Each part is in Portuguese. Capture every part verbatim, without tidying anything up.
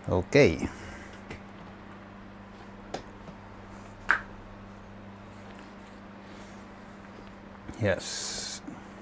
Ok. Yes.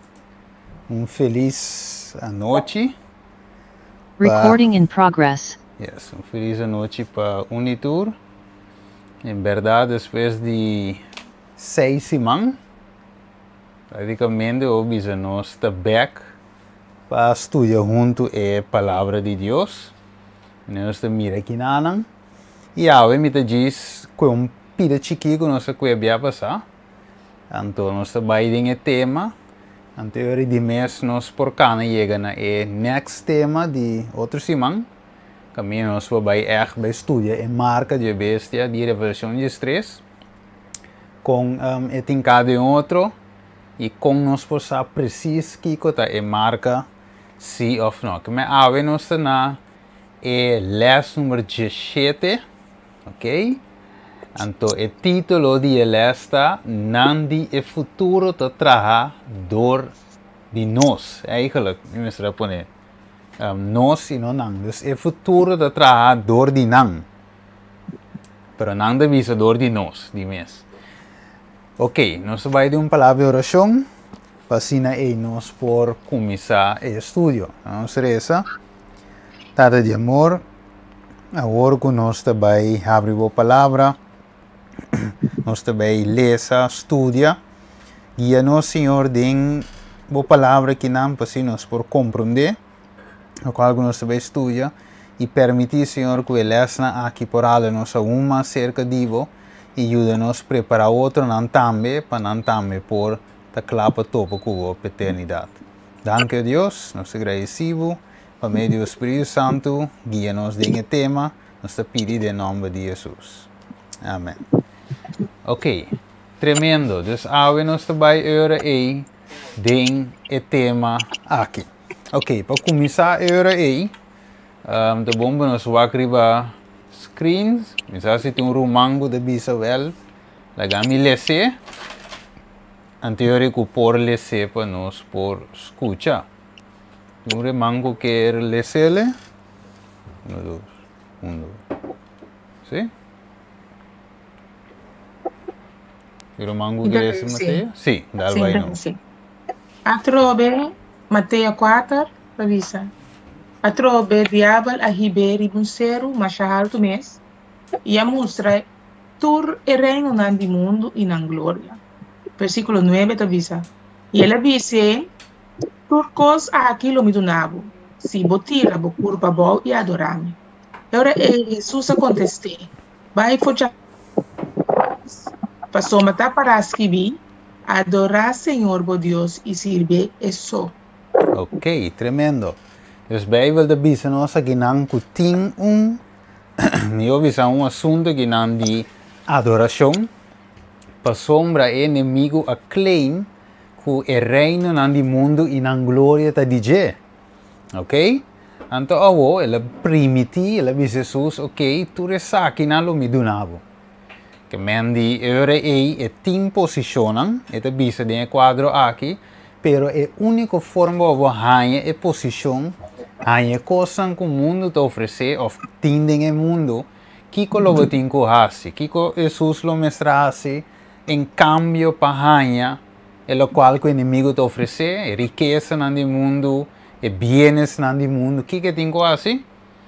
Um feliz noite. Recording in progress. Yes, um feliz noite para Unitur. Em verdade, depois de seis semanas, praticamente hoje nós estamos back para estudar junto a palavra de Deus. Nós estamos mirando aqui na Anang. E agora me diz que um pida chiquinho nós estamos passar. Então, nós estamos em o tema. Anterior de mês, nós por cá chega na é next tema de outra semana. Caminho nós vamos echt bij estudar e marca de bestia de reversão de estresse. Com um, e tem cada outro. E com nós possa preciso que está e marca sim ou não. Mas agora nós estamos na é les número dezessete. Ok? Então, o título de lesta Nandi e futuro te traga door de nós. Eigenlijk, eu vou poner um, nós e não nang. Dus o futuro te traga door de nang. Pero nang de visa door de nós, de mês. Ok, nós vamos ter uma palavra de oração para ensinar a nós por começar o estudo. Vamos reza. Tata de amor, agora que nós também abrimos a palavra. Nós também lesa, estudia, guia-nos, Senhor, de a palavra que não precisamos por compreender, o qual nós também estudia, e permitir, Senhor, que lesa aqui por além nossa uma cerca de vo, e ajuda-nos a preparar outro não também, para não também por a clapa topo com a eternidade. Danke a Deus, nós agradecemos, por meio do Espírito Santo, guia-nos de um tema, nós te pedimos em nome de Jesus. Amém. Ok, tremendo. Dus agora nós também agora aí tem o tema aqui. Ok, para começar agora aí, um, tá bom, nós vamos criar screens. Misal se tem um romango de bisawel, lagami lese. Anterior que por lese para nós por escuchar. Um romango quer lesele. Um, dois, um, dois. Sim? Il romango che lesse Matteo? Sì, dal vai no. Sì. A trobe Matteo quatro, revisa. A trobe diabol a hiberi bunseru machahar tu mes. E a mostra tur e reino nan di mundo in an gloria. Versículo nueve avisa. E ela dice, tur cos a aquilo mi donavo. Si botira bo curva bo e adorami. E ora Jesus a conteste. Vai focha Passou matar para escrever, adorar Senhor bo Deus e servir isso. Ok, tremendo. Dus Bijbel de bisa nossa que não tem um, eu visa um assunto que não de adoração, para sombra é inimigo a claim que o reino não de mundo e não glória ta dizer, ok? Então awo ela primiti, ela visa Jesus, ok, tu resa que não lo me donavo. Que mendi ora aí e tim posicionam, eta bisa de quadro aqui, pero é única forma de ganhar é posição, ganhar coisas que o mundo te oferece, ou tendem o mundo, que o lobo tem que fazer, que Jesus lo mostrasse, em cambio para ganhar, é o qual o inimigo te oferece, é riqueza no mundo, é bienes no mundo, que que tem que fazer?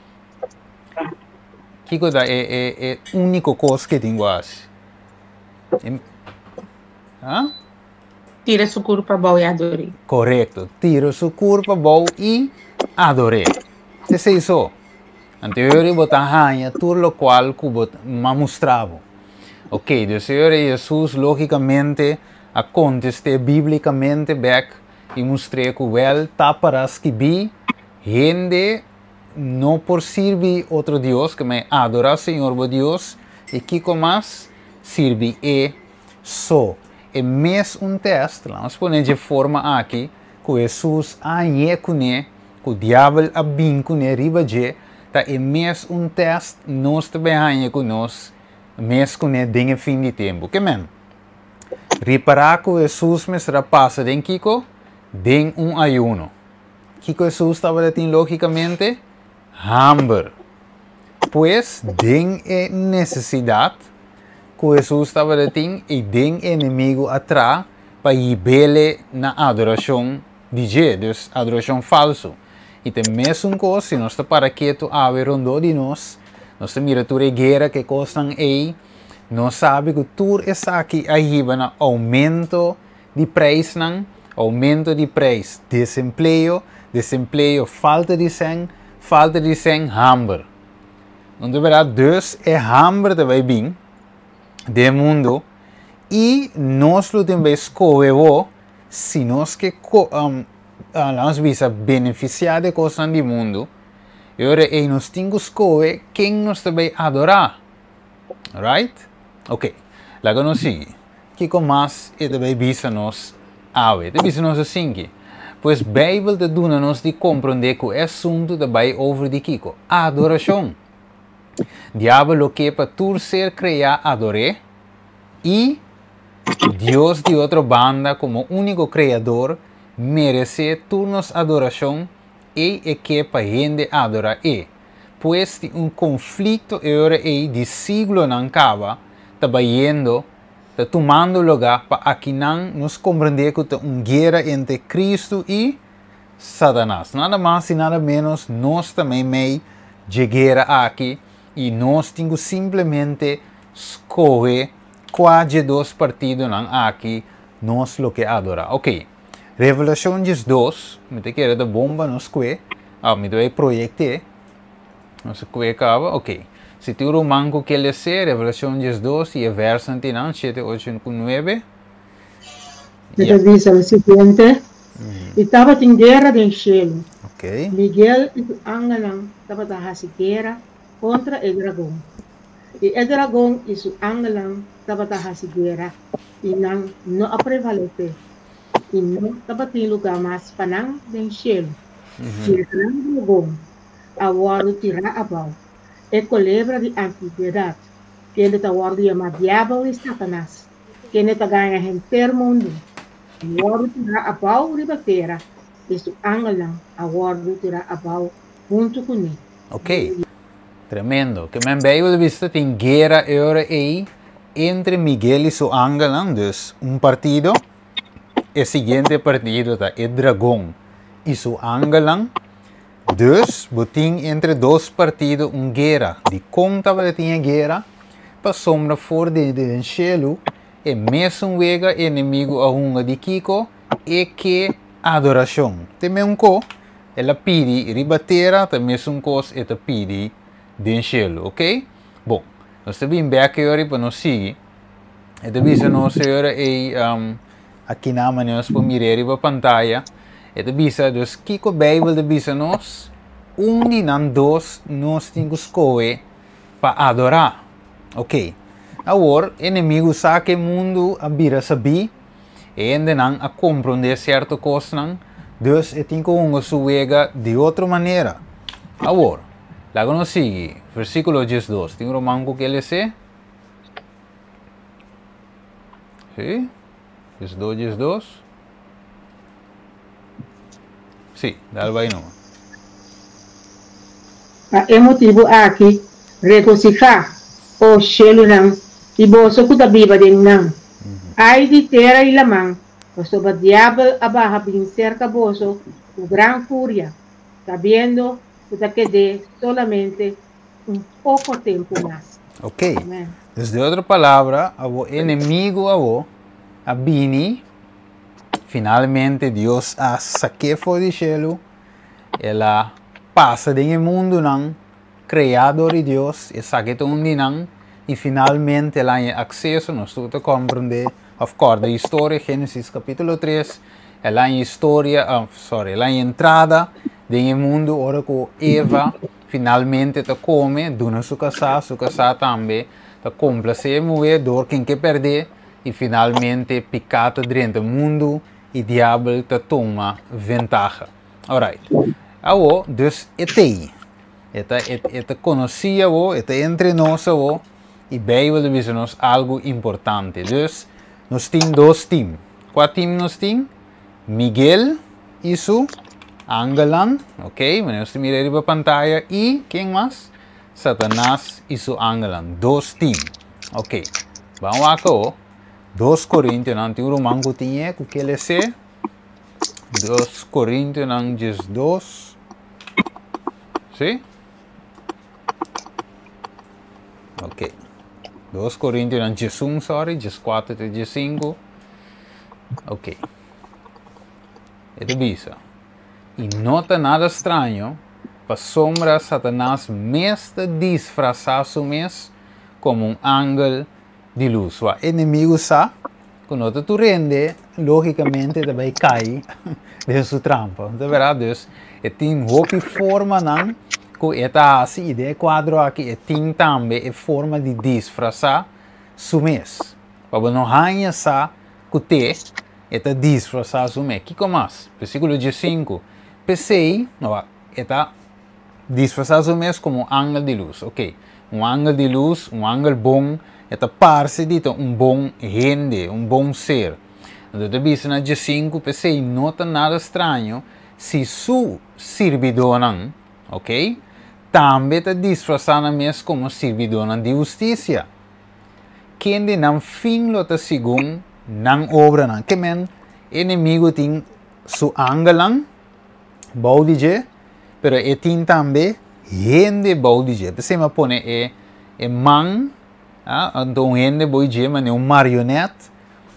Que coisa é é a única coisa que tem que fazer? Ah? Tira sua culpa boa e adore. Correto. Tira sua culpa boa e adore. Isso é isso. Anterior eu ganha tudo o qual que eu mostrava. Ok, então Senhor Jesus logicamente a contestar biblicamente back e mostrei que well está para escrever gente não por servir outro Deus, que me adorar Senhor o Deus, e que mais serve é só. É mesmo um teste, vamos pôr de forma aqui, que Jesus anye com ele, que o diabo a bem com ele, riba de, tá é mesmo um teste, nós também anye com nós, mesmo com ele, tem fim de tempo, que men? Reparar que Jesus me será passa, tem Kiko, tem um ayuno. Kiko Jesus estava tendo logicamente, hamburger. Pues, den é necessidade, que Jesus estava dizendo, e den inimigo atrás, para ir bele na adoração de Jesus, adoração falso. E tem mesmo coisa, se nós estamos para quieto, a ver onde de nós, nós mira tu guerra que costam aí, nós sabe que tudo está aqui aí, na aumento de preço, aumento de preço, desemprego, desemprego, falta de sangue, falta de sangue, hambre. Então, verdade, Deus é hambre também bem, do mundo, e nós lo também escolhemos, se nós que um, nós visa beneficiar de coisas do mundo, e agora nós temos que escolher quem nós também adorar. Right? Ok. Lá que nós sigue. Que com mais é também visa nós a ver. É visa nós assim que. Pois a Bíblia te dá nós de compreender que o assunto também over de Kiko. Adoração. Diabo que para tu ser criado adorar e Deus de outra banda como único criador merece turnos adoração e é que para gente adorar e pois um conflito agora aí de siglo não acaba trabalhando está tomando lugar para aqui não nos compreender que tem uma guerra entre Cristo e Satanás nada mais e nada menos nós também meio de guerra aqui e nós temos simplesmente escolher quase dois partidos não aqui nós lo que adorar ok Revelação dois, me te quero da bomba nos que, ah, me doei proyecte, nos que acaba, ok. Se tu romanco que ele se, Revelação dois e verso antinan, sete, oito, nove. Yeah. Dice o seguinte, mm-hmm. Estava em guerra do cielo. Ok. Miguel e o angelang estava na guerra contra o dragão. E o dragão e o angelang estava na guerra e não, não a prevalece. E não estava em lugar mais panang do cielo. E o dragão agora tirar a pau. É colebra de antiguidade. Que ele está agora chamado diabo e Satanás. Que ele está ganhando inteiro mundo. Agora tirar a pau de bateria. Isso angelang agora tirar a pau junto com ele. Ok. Tremendo. Que me veio de vista tem guerra agora aí entre Miguel e seu angelang. Dus um partido. O seguinte partido está o dragão e seu angelang. Dus, botin entre dois partidos uma guerra. De conta para tinha guerra, para sombra fora de de cielo, e mesmo vega inimigo a uma de Kiko, e que adoração. Também um co, ela pede ribatera, também um cos, ela pede de cielo, ok? Bom, nós também back agora para nós seguir. E também nós agora é um aqui na manhã para mirar a pantalla. E bisa dus Kiko Bible de bisa nós um de não dois nós temos que escolher para adorar. Ok. Agora, inimigo sabe que o mundo a bira saber e ainda não a compreender certa coisa não. Dus eu tenho que suega de outra maneira. Agora, lá nós sigue versículo dois. Tem um romanco que ele se? Sim? dois, dois. Sim, dá vai não. É motivo aqui regocijar o cielo não e bolso que da biba de não. Ai de terra e lamang, o sob diabo abaja bin cerca bolso o gran fúria, sabendo que da quede solamente um pouco tempo mais. Ok. Desde outra palavra, o inimigo avo a bini finalmente Deus a saque fora do cielo, ela passa do mundo não, criador de Deus, e saque onde não, e finalmente ela tem acesso, nós temos compreender, of course, a história, Gênesis capítulo três, ela tem história, uh, sorry, ela tem entrada do mundo, ora que Eva finalmente te come, dona sua casa, sua casa também, te complace mover, dor quem que perder, e finalmente picata dentro do mundo, e diabo te toma ventaja. Alright. Agora, dus etei. Eta eta conhecia o, eta entre nós o, e Bíblia diz nos algo importante. Dus nós temos dois times. Qual time nós temos? Miguel e su angelang, ok? Nós mirar a pantalla e quem mais? Satanás e seu angelan. Dos tim. Ok. Vamos aqui. dois Coríntios, não tem o romango tinha, o que ele se? dois Coríntios, não diz dois. Sim? Ok. dois Coríntios, não diz um, sorry, diz quatro, diz cinco. Ok. É de bisa. E nota nada estranho, para sombra Satanás mesmo disfarçar-se mesmo como um ángel de luz. O inimigo sabe, quando tu rende, logicamente também cai de sua trampa. Então, verdade, é tem uma forma não, que esta assim, ideia quadro aqui, é tem também a forma de disfarçar su mês. Para não ganhar sa que te, esta disfarçar su mês. Que mais? Versículo cinco. Pensei, não, esta disfarçar su mês como um ángel de luz. Ok, um ángel de luz, um ángel bom. Esta parse dito um bom gente, um bom ser. Então, depois na dia cinco, pensei, nota nada estranho se su servidor não, ok? Também está disfarçando mesmo como servidor de justiça. Quem de não fim lota segundo, não obra não. Que men, inimigo tem su angelan, baudije, pero e tem também gente baudije. Pensei, me pone é, é man, ah, então gente boi dia, mas é um marionete.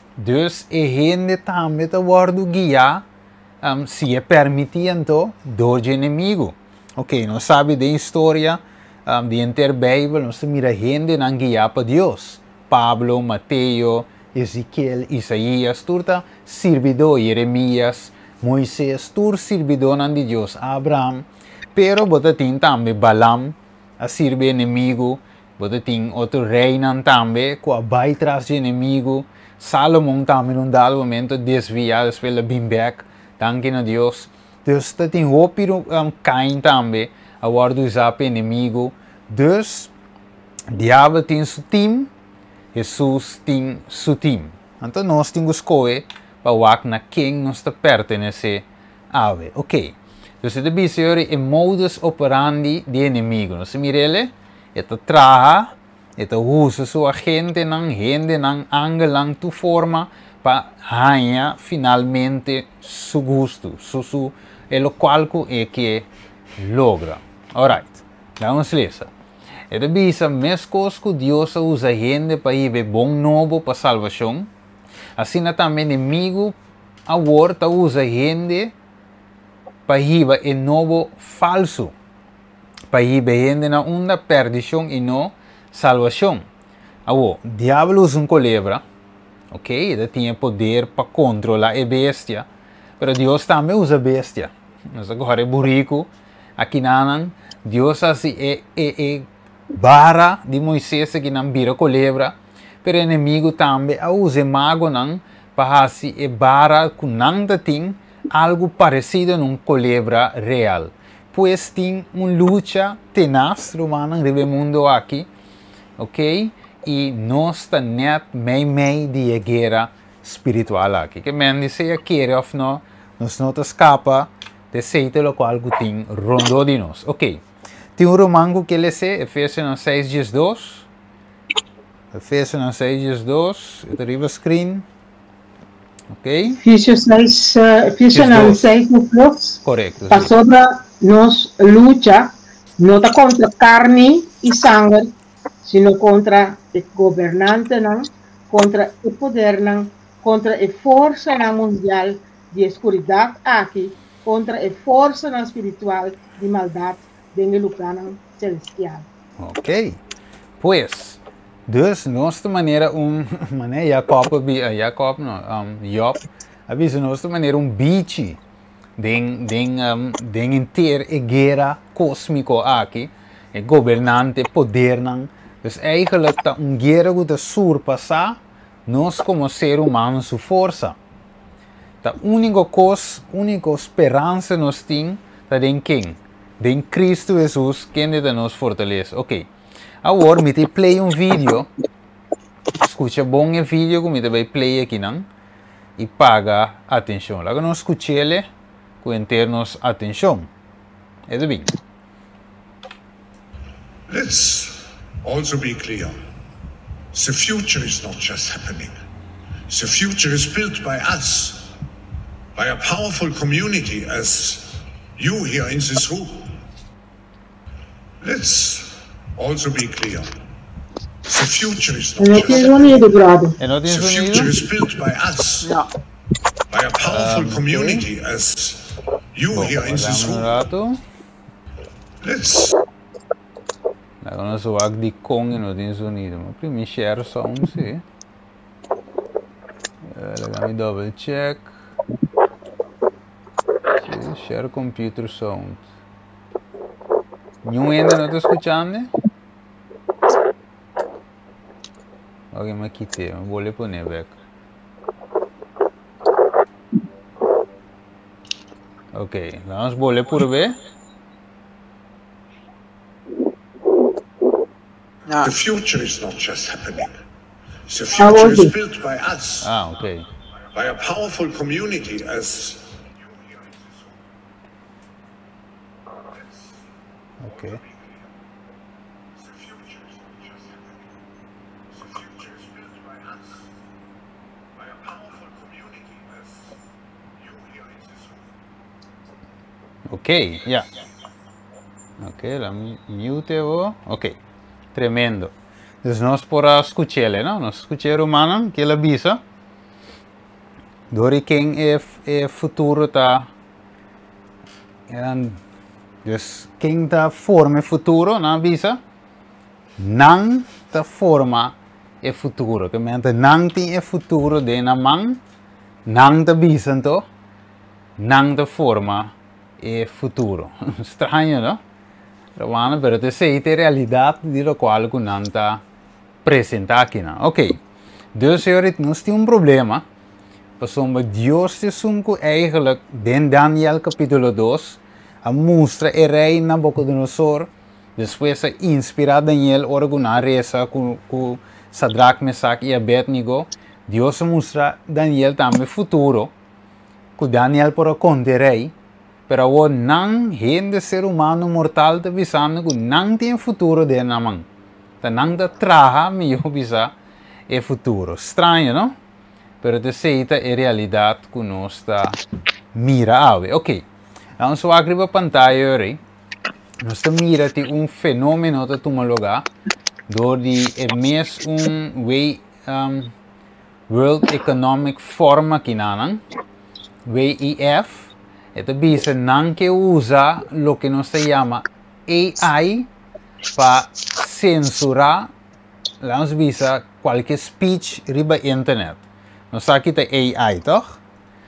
Dus é gente também está guardo guiar, um, se é permitido do inimigo. Ok, não sabe da história um, de inteira Bíblia, não se mira gente não guiar para Deus. Pablo, Mateus, Ezequiel, Isaías, turta servidor, Jeremias, Moisés, tur servidor de Deus, Abraham. Pero bota tem também Balaam, a servir inimigo. Bota tem outro rei também, que vai atrás de inimigo. Salomão também num dado momento desviado pela Bimbeck, danke a Deus. Dus dat tem opiro um, Caim também, a guarda usar para inimigo. Dus, diabo tem seu time, Jesus tem seu time. Então nós temos que escolher para ver na quem nós pertenece a. Ok. Dus het is een modus operandi de inimigo. Nós mirele, het traha, het usa sua gente nan, gente nan, angelang tu forma para ganhar finalmente su gusto, su su é o qual é que logra. Alright, vamos ler. É de bisa, mesmo que Deus usa gente para ir bom novo para salvação, assim também inimigo agora usa gente para ir é novo falso, para ir gente na uma perdição e não salvação. O diabo usa um culebra, ok? Ele tem poder para controlar a bestia, mas Deus também usa bestia. Nós agora é burrico, aqui não, Deus assim é, é, é barra de Moisés que não vira culebra, mas o inimigo também usa mago não, para assim é barra que não tem algo parecido num culebra real. Pois tem uma luta tenaz romana no mundo aqui, ok? E nós está net meio meio de guerra espiritual aqui. Que men diz que quer ou não, nós não escapa de seita o qual tem rondou de nós. Ok. Tem um romango que ele se Efésios seis, dois. Efésios seis, dois. Eu tenho o screen. Ok. Efésios seis, Efésios seis, dois. Correto. Para sobre nós luta, não está contra carne e sangue, sino contra o governante, não, contra o poder, não, contra a força não, mundial de escuridade aqui, contra a força não, espiritual de maldade dentro do plano celestial. Ok. Pois, dus nossa maneira um, maneira Jacob, Jacob não, um, Job, avisa nossa maneira um bicho den den um, den inteira guerra cósmico aqui, é governante, poder não. Dus eigenlijk dat een guerra que surpassa nós como ser humano sua força. A única coisa, única esperança nós temos é em quem? Em Cristo Jesus, quem é nos fortalece. Ok. Agora, me te play um vídeo. Escuta bom o vídeo que me te vai play aqui, não? E paga atenção. Lá que nós escute ele, com termos atenção. É bem. Let's also be clear. The future is not just happening. The future is built by us, by a powerful community as you here in this room. Let's also be clear. The future is not Non just tiene happening. sonido, brother. E non The tiene future sonido? is built by us, No. by a powerful Um, community as you Bom, here in this guardamos um room. rato. Let's Agora nós vamos de Kong e não tem sonido. Mas primeiro share sound, sim. Let me double check. Sim, share computer sound. Nenhum ainda não está escutando? Ok, mas aqui tem. Vou lhe pôr back. Ok, vamos bolher por ver. No. The future is not just happening. The How future was is it? built by us, Ah, ok. by a powerful community as Ok. Ok, yeah. Ok, la mute o. Ok, tremendo. Entonces nós podemos escucharle, ¿no? Nós escuchamos humana que ela bisa. Dori quem é é futuro tá. Eran, dus quem tá forma futuro na bisa. Não tá forma é futuro. Que mente não tem é futuro de na mão. Não tá bisa então. Não tá forma é futuro. Estranho, não? Romano, pero te sei a realidade de la qual que não está presente aqui, não? Ok. Dus senhores, nós temos um problema. Passamos Deus te sumco eigenlijk den Daniel capítulo dois a mostra e rei Nabucodonosor. Depois a inspirar Daniel orgulhar reza com com Sadrach, Mesach e Abednego. Deus mostra Daniel também futuro. Que Daniel por conte rei. Pero o não gente ser humano mortal te visando que não tem futuro de na mão. Tá não te traga melhor visa é futuro. Estranho, não? Pero te seita é realidade que nós está mira ave. Ok. Vamos só abrir a pantalla aí. Nós está mira te um fenômeno que toma lugar. Door die é mes um way um, World Economic Forum aqui na W E F. Ito bisa não que usa o que nós se chama A I para censurar, nós bisa qualquer speech riba internet. Nós aqui tem A I, toch?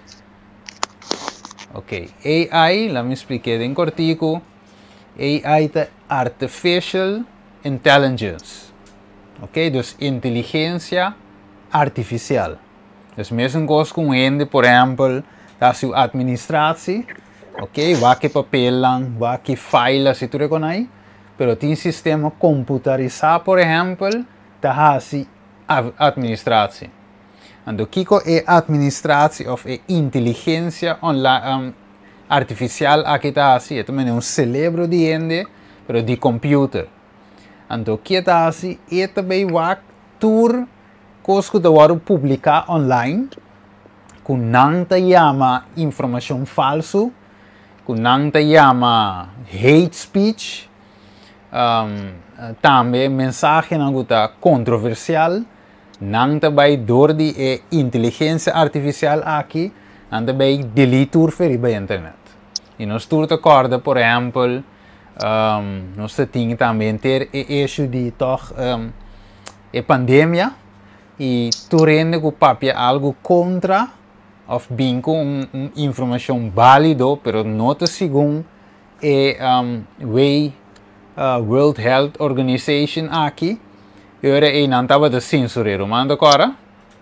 Ok, A I, let me explicar em cortico. A I é Artificial Intelligence. Ok, dus inteligência artificial. Dus mesmo coisa com gente, por exemplo, da sua administração, ok, vai que papel lang, vai que file, se tu reconhece, pero tem sistema computarizado, por exemplo, da sua administração. Então, Kiko é administração ou é inteligência online, um, artificial aqui tá assim, é também um cérebro de gente, pero de computer. Então, que tá assim, é também vai tur coisas que vão publicar online. Que não te chama informação falsa, que não te chama hate speech, um, também mensagem não está controversial, não te vai dor de inteligência artificial aqui, não te vai deletar para a internet. E nós estamos acorda, por exemplo, um, nós temos também ter o issue de toch, um, a pandemia, e tu rende que o papel algo contra of bem com um, um, informação válida, pero não segundo a um, way, uh, World Health Organization aqui, eu e não estava de censurar, manda agora?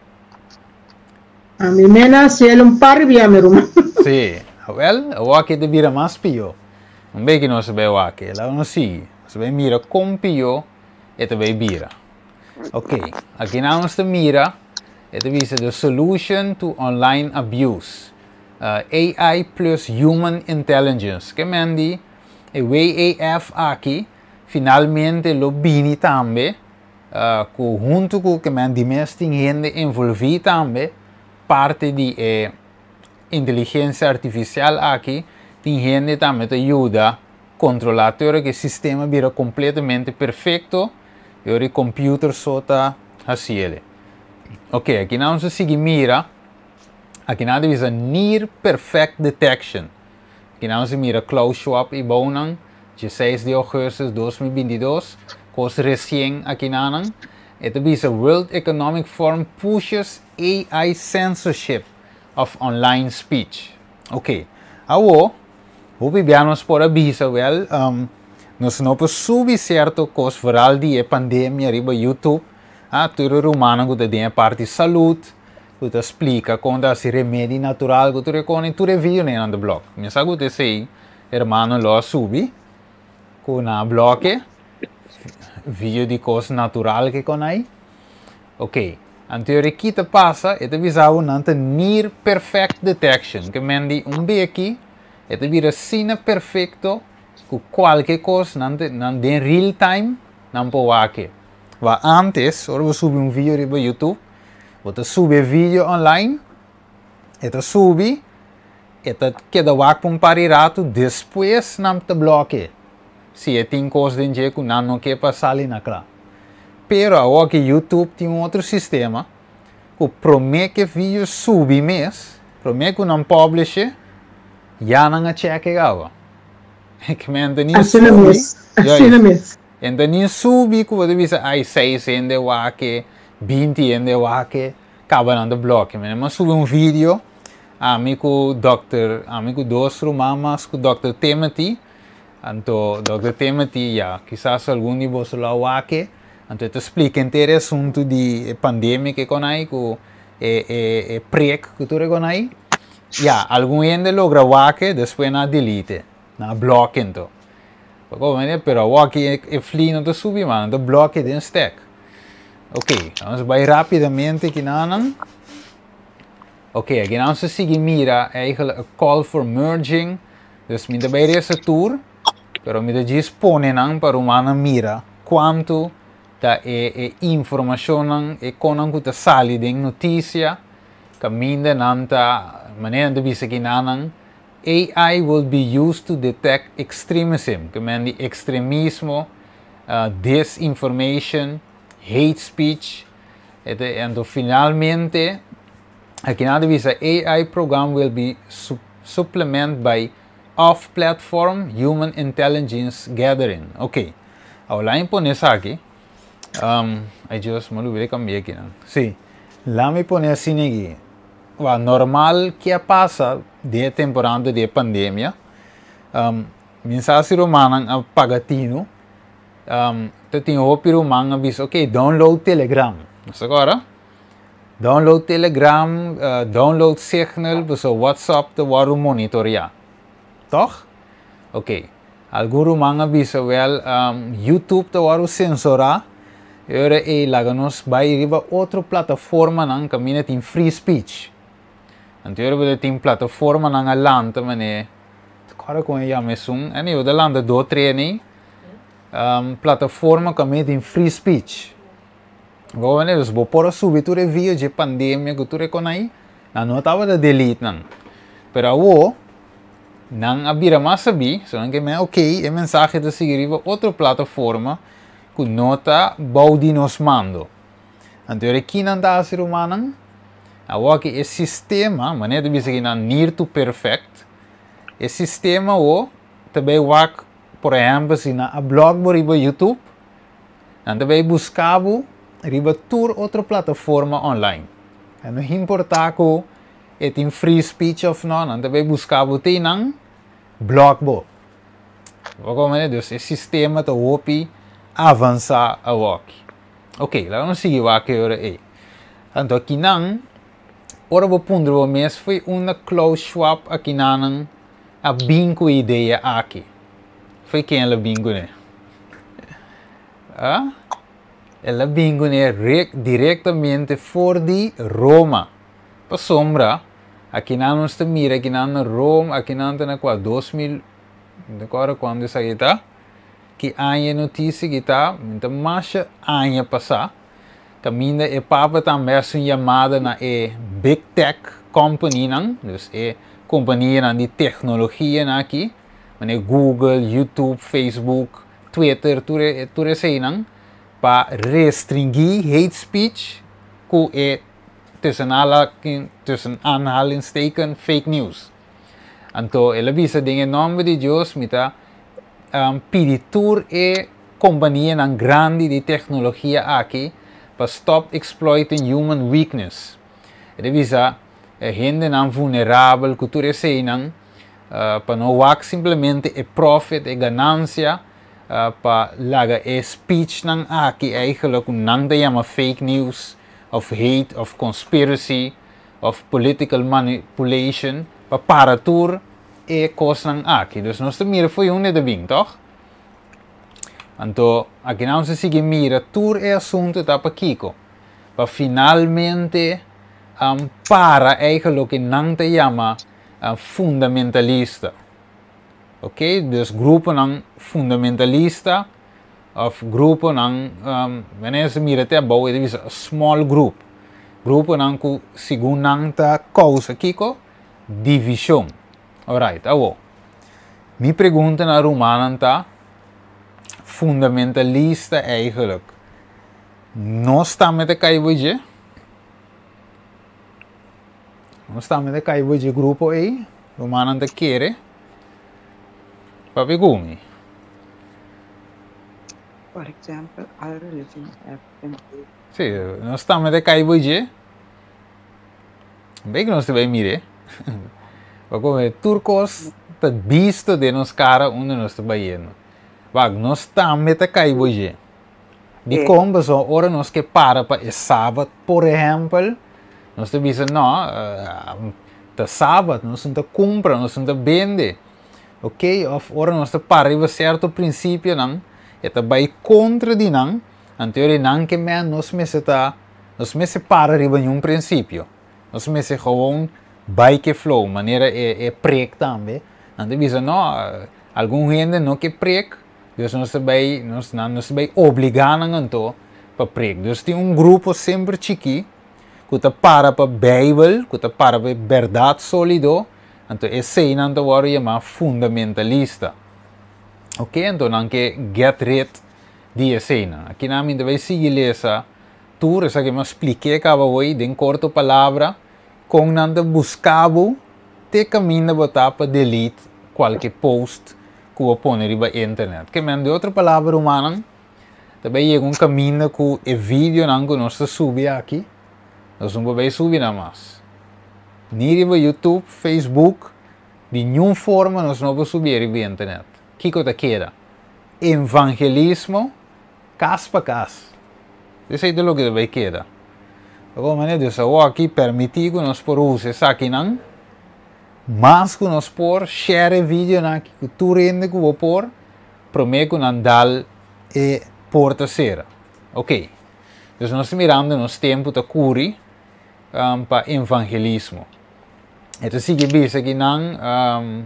A mim mena se ele um par via me ruma. Sim, well, eu aqui de vira mais pio, não bem que não se vê o aqui, lá não se, se vê mira com pio, e também vira. Ok, aqui não se mira. Ito visa the solution to online abuse. Uh, A I plus human intelligence. Que mendi, e W A F aqui, finalmente lo bini também, uh, com, junto com que men dimesting gente envolvido também, parte de eh, inteligência artificial aqui, tem gente também te ajuda a controlar todo que o sistema vira completamente perfeito e o computer só está assim. Ok, aqui nós vamos seguir mira, aqui nós temos a Near Perfect Detection. Aqui nós mira Klaus Schwab e Bonan, dezesseis de agosto de dois mil e vinte e dois, cos recém aqui nós. Ito is a World Economic Forum pushes A I censorship of online speech. Ok, agora, o bibianos por avisa, well, um, nós não podemos subir certo cos viral de pandemia riba YouTube, ah, tudo romano que tem a parte de saúde, que te explica como dá se remédio natural que tu reconhece, tu vídeo nem no blog. Mas agora te sei, hermano, lo subi, com na blog, vídeo de coisa natural que conai. Ok, então aqui te passa, e te visava nanta Near Perfect Detection, que mendi um B aqui, e te vira cena perfeito, com qualquer coisa, nanta em real time, não pode aqui. Wa antes, ora vou subir um vídeo para YouTube, vou subir vídeo online, e te subir, e te queda wak por um parirato, depois não te bloqueia. Se é tem coisa de jeito que não quer passar ali na clã. Pero agora que YouTube tem um outro sistema, que promete que vídeo subir mês, promete que não publish, já não checa agora. Que me entende subir. Assim mesmo. Então nem subir que você visa ai seis ende wake, vinte ende wake, acaba não de bloque. Mas subir um vídeo, amigo doutor, amigo dois mamas com doutor Timothy. Então, doutor Timothy, já, quizás algum de vocês lá wake, então te explica inteiro assunto de pandemia que conai, com é é é prec que tu reconai. Já, algum ende logra wake, depois na delete, na bloque então. Pero wake é flee não te subir, mano, te bloque de stack. Ok, vamos vai rapidamente aqui na. Ok, aqui nós seguir mira eigenlijk a call for merging, dus me de bij essa tour. Pero me dispone nan para uma mira quanto da é, é informação e conan que sali de notícia que minda nanta maneira de visa que nanan A I will be used to detect extremism, que mean extremismo, uh, disinformation, hate speech, e então finalmente aqui nada visa A I program will be su supplemented by off-platform human intelligence gathering. Ok. Agora impone aqui. Um, ai Deus, me olvidei cambiar aqui, não? Sim. Lá me pone assim aqui. O normal que passa de temporada de pandemia. Um, mensagem romana a pagatino. Um, te tem o romano aviso, ok, download Telegram. Mas agora, download Telegram, uh, download Signal, so WhatsApp te waru monitorear. Toch? Ok. Algum mga bisa well um, YouTube te waru censura. Ora e laganos vai riba outra plataforma nang kami tem free speech. Anterior bode tem plataforma nang alanta mane. Cara com ya mesum. Ani o dalanda do treni. Um, plataforma kami tem free speech. Go ne dos bo por subir tu review de pandemia que tu reconai. Na notava da delete nang. Pero wo não abrir mais sabi, só que me ok, é mensagem de seguir outra plataforma que nota baudi nos mando. Então aqui não dá ser humano, agora que esse sistema, maneira de dizer que near to perfect, esse sistema o também work, por exemplo, se na blog por riba YouTube, não também buscava riba tour outra plataforma online. Não importa que e tem free speech of não, não também buscava tem não blog bo. Como é dus esse sistema to hopi avançar a walk. Ok, lá vamos seguir o que ora é. Então aqui não, ora vou pôr o mês foi uma Klaus Schwab aqui não a bingo ideia aqui. Foi quem ela bingo né? Ah? Ela bingo né diretamente for de Roma. Para sombra, aqui não está mira, aqui não na Roma, aqui não está na qual dois mil, agora quando isso aí tá? que anja notícia que tá, então mais anja passar, caminha e papa também é uma chamada na e big tech company não, dus é companhia de tecnologia na aqui, mas é Google, YouTube, Facebook, Twitter, tudo tudo isso aí não, para restringir hate speech, que é tussen tussen aanhalingstekens fake news. Então, ela visa em nome de Deus, mita um, peditur e companhia nan grande de tecnologia aqui para stop exploiting human weakness. Ela visa a gente nan vulnerável, cultura sei nan, uh, para não wak simplesmente e profit e ganância uh, para laga e speech nan aqui eigenlijk nan de chama fake news, of hate, of conspiracy, of political manipulation, para paratur e coisa nan aqui. Dus nós mira foi um de bem, toch? Então, aqui não se sigue mira tur e assunto tá para Kiko, para finalmente um, para eigenlijk que não te chama um, fundamentalista, ok? Dus grupo nan fundamentalista of grupo nan um, wanneer se mira te bouwen, het is een small group. Grupo nan ku sigun nan ta causa Kiko division. Alright, awo. Mi pergunta na Romanen ta fundamentalista eigenlijk. Nós está met de kaiboje. Nós está met de kaiboje grupo aí. Romanen ta kere. Papi gumi. For example, our religion have been Sì, non sta met de kaiboje. Bem que nós te vai mire. Como turcos dat visto de nos cara onde nós te baiano. Wag nós está met de kaiboje. De como so ora nós que para para é sábado, por exemplo, nós te dizem não, uh, de sábado nós não te compra, nós não te vende. Ok? Of ora nós te para para certo princípio não, é te vai contra de não. Anterior não que men nós me se tá, nós me se para riba em um princípio. Nós me se gewoon by que flow, maneira é é prek também. Ante bisa não, algum gente não que prek, dus nós se vai nós não nós se vai obrigar não então para prek. Dus tem um grupo sempre chiqui, que tá para para Bible, que tá para para verdade sólido, então esse não tá agora chama fundamentalista. Ok, então não que get rid die cena. Aqui na minha vai seguir essa tour, essa que me expliquei que hoje, em corta palavra, com nada buscavo, te caminho botar para delete qualquer post que eu põe na internet. Que de outra palavra humana, também é um caminho que o vídeo não que nós subir aqui, nós não vamos subir nada mais. Nem no YouTube, Facebook, de nenhuma forma nós não vamos subir na internet. O que que queda? Evangelismo, cas para cas. Isso é o que vai quedar. Agora, maneira de eu aqui permitir que nós por usar isso aqui não, mas que nós por share vídeo na que tu rende que vou por, prometo que não dá e porta cera. Ok. Então nós mirando nos tempo da curi um, para evangelismo. Então sigue bisa que não um,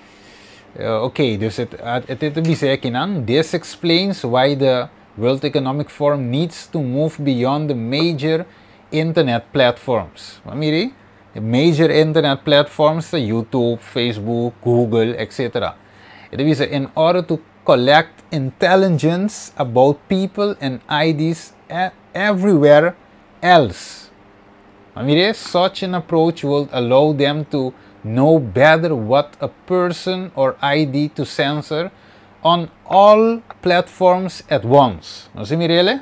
uh, ok, dus het het het bisa aqui não. This explains why the World Economic Forum needs to move beyond the major internet platforms. Maar mire, the major internet platforms, YouTube, Facebook, Google, et cetera. It is in order to collect intelligence about people and I Ds everywhere else. Maar mire, such an approach will allow them to know better what a person or I D to censor on all platforms at once. Não se mirele?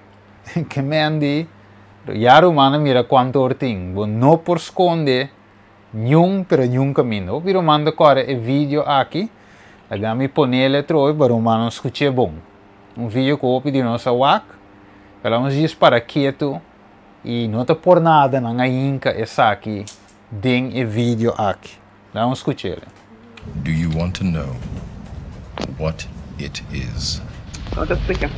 Que mendi, jaro mana mira quanto orting, bo no por esconde, nenhum pero nenhum caminho. O piro manda agora e vídeo aqui, agami ponele troi, para o mano escute bom. Um vídeo que eu pedi nossa wak, falamos disso para quieto e não tá por nada na inca essa aqui, den e vídeo aqui. Vamos escutar. Do you want to know what it is? Pode explicar.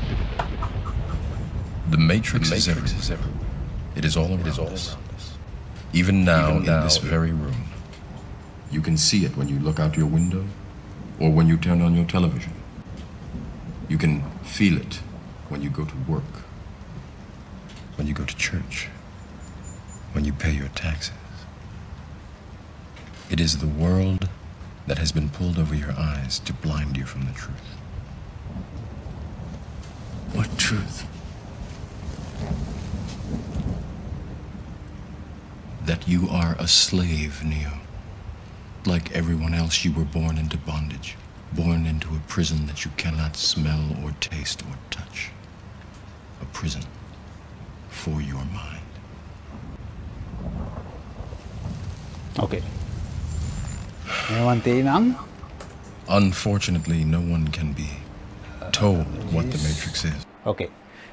The Matrix, the Matrix is everywhere. Is everywhere. It is all around, it is all us. Even now, Even now in this very room. You can see it when you look out your window or when you turn on your television. You can feel it when you go to work, when you go to church, when you pay your taxes. It is the world that has been pulled over your eyes to blind you from the truth. What truth? That you are a slave, Neo. Like everyone else, you were born into bondage, born into a prison that you cannot smell or taste or touch. A prison for your mind. Okay. Anyone? Unfortunately, no one can be told what the Matrix is. Ok.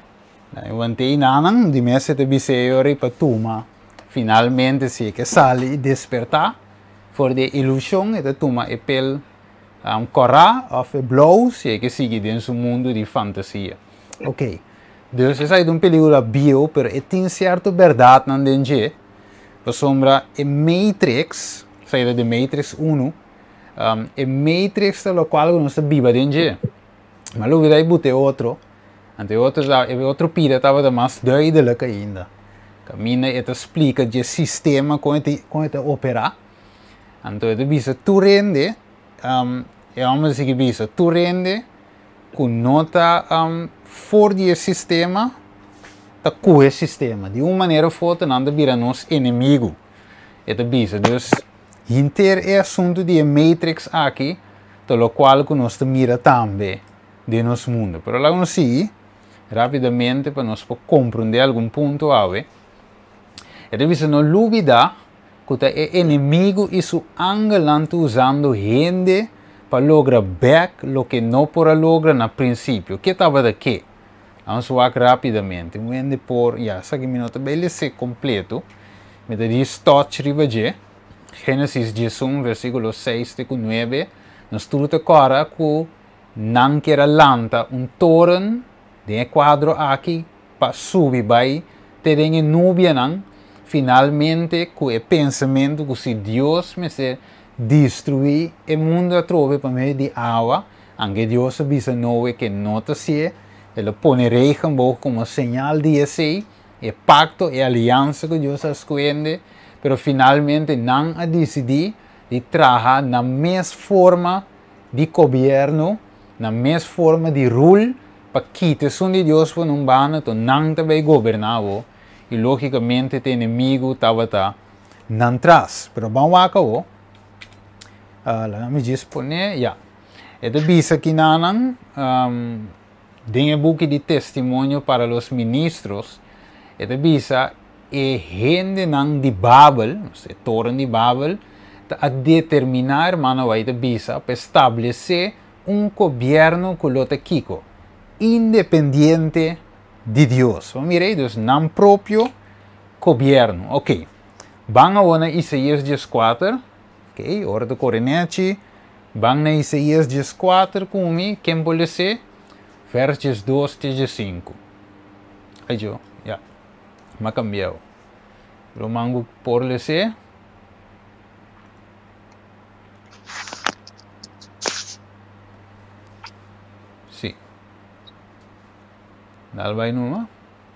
Wantei nanang di mese te biseyori patuma. Finalmente si che sali despertar voor de illusion e tuma e pel um, corra of e blow si che sigue in su mundo di fantasia. Ok. Dus es hay un película bio per e tin certo verdad nan denje. Per sombra e Matrix, sai de Matrix uno, um, e Matrix lo qual non sta biba denje. Ma lui vedai bute outro. Ante outro da e outro pira tava da mais duidelijk ainda. Camina e te explica je sistema como te como te opera. Então te bisa tu rende, um, e vamos dizer que bisa tu rende com nota um, for die sistema, ta cue sistema. De uma maneira foto nanda bira nos inimigo. E te bisa dus inter é assunto de Matrix aqui, to lo qual que nós te mira também de nosso mundo. Pero lá nós sim, rapidamente para nós compreender algum ponto ave. E te bisa não lubida que é inimigo isso angelante usando gente para lograr back lo que não pode lograr no princípio. Que estava daqui? Vamos ver rapidamente. Vende por, já, essa minuto bem ser completo. Me diz touch ribaje. Gênesis dezesseis, versículo seis e nove. Nós tudo agora que não quer lanta um torre de quadro aqui para subir vai ter em nuvem não. Finalmente, com o pensamento que se Deus me se destruir o mundo a trove para meio de água, anche Deus avisa Noé que não te se, ele põe regenboog como sinal de esse, e pacto e aliança que Deus escolhe, pero finalmente não a decidir de trabalhar na mesma forma de governo, na mesma forma de rule, para quitar o de Deus para não bana, então não também governar. E logicamente o inimigo estava tá não atrás. Pero vamos a cabo. Lá me diz poner, já. É de bisa que nanan, um, tem um book de testemunho para os ministros. É de bisa e gente nan de Babel, não sei, torre de Babel, a determinar, mano, vai de bisa para estabelecer um governo que lo te kiko, independente de Deus. Vamos ver, dus não próprio governo. Ok. Vamos a Isaías dezesseis. Ok, hora de coronete. Vamos a Isaías dezesseis comigo. Quem pode ser? Versos dois a cinco. Aí, já. Já. Mas cambiou. Pero mango por ser. Sim. Dal vai numa.